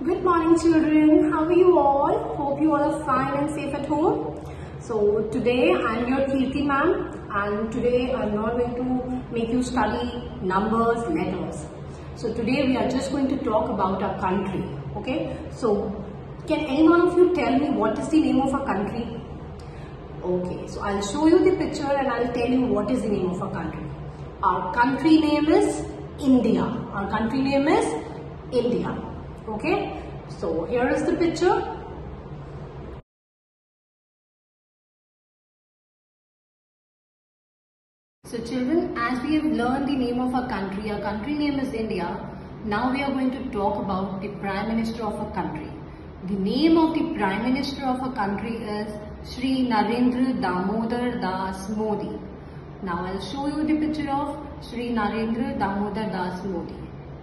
Good morning children, how are you all? Hope you all are fine and safe at home. So today I am your Kirti ma'am, and today I am not going to make you study numbers, letters. So today we are just going to talk about our country. Okay, so can any one of you tell me what is the name of our country? Okay, so I'll show you the picture and I'll tell you what is the name of our country. Our country name is India. Our country name is India. Okay, so here is the picture. So children, as we have learned the name of our country name is India. Now we are going to talk about the Prime Minister of our country. The name of the Prime Minister of our country is Shri Narendra Damodar Das Modi. Now I'll show you the picture of Shri Narendra Damodar Das Modi.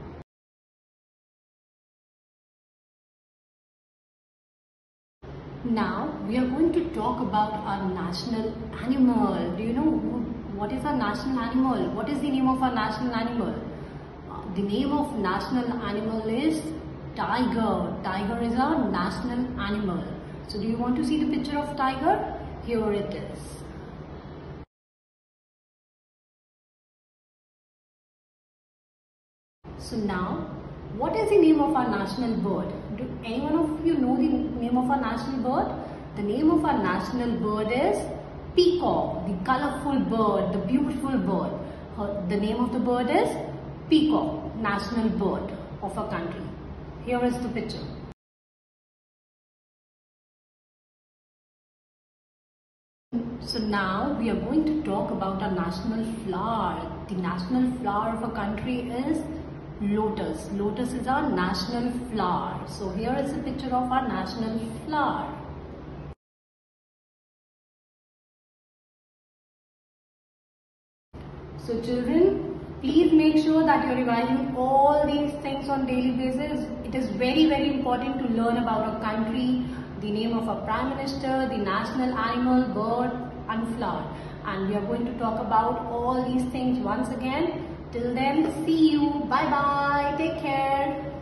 Now we are going to talk about our national animal. Do you know what is our national animal? What is the name of our national animal? The name of national animal is tiger. Tiger is our national animal. So do you want to see the picture of tiger? Here it is. So now, what is the name of our national bird? Do any one of you know the name of our national bird? The name of our national bird is peacock, the colorful bird, the beautiful bird. The name of the bird is peacock, national bird of our country. Here is the picture. So now we are going to talk about our national flower. The national flower of our country is lotus. Lotus is our national flower. So here is a picture of our national flower. So children, please make sure that you are revising all these things on daily basis. It is very important to learn about our country, the name of our Prime Minister, the national animal, bird and flower. And we are going to talk about all these things once again. Till then, see you. Bye bye. Take care.